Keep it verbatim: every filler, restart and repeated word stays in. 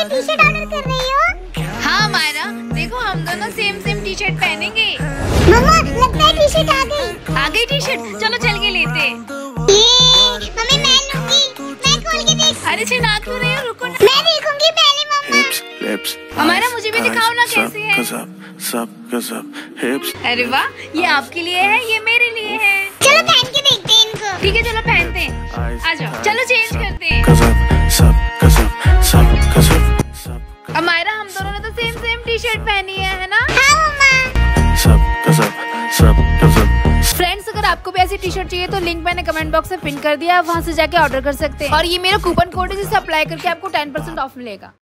ये T shirt order कर रही हो? हाँ मायरा, देखो हम दोनों सेम सेम टी शर्ट पहनेंगे। मम्मा लगता है टी शर्ट आ गई। आ गई टी शर्ट, चलो चल के लेते। ये मम्मी मैं लूंगी, मैं खोल के देख। अरे चिल्ला क्यों रही हो, रुको ना। मैं देखूंगी पहले मम्मा। हमारा मुझे भी दिखाओ ना कैसी है। सब कसब हिप्स। अरे वाह, ये आपके लिए है, ये मेरे लिए है। चलो पहन के देखते हैं इनको। ठीक है चलो पहनते हैं, आ जाओ चलो चेंज करते हैं। कसब सब कसब सब कसब सब। अब मायरा हम दोनों ने तो सेम सेम टी शर्ट पहनी है, है ना? हाँ मम्मा। सब कसब सब कसब। फ्रेंड्स अगर आपको भी ऐसी टी शर्ट चाहिए तो लिंक मैंने कमेंट बॉक्स में पिन कर दिया, आप वहाँ से जाके ऑर्डर कर सकते हैं। और ये मेरा कूपन कोड है जिसे अप्लाई करके आपको टेन परसेंट ऑफ मिलेगा।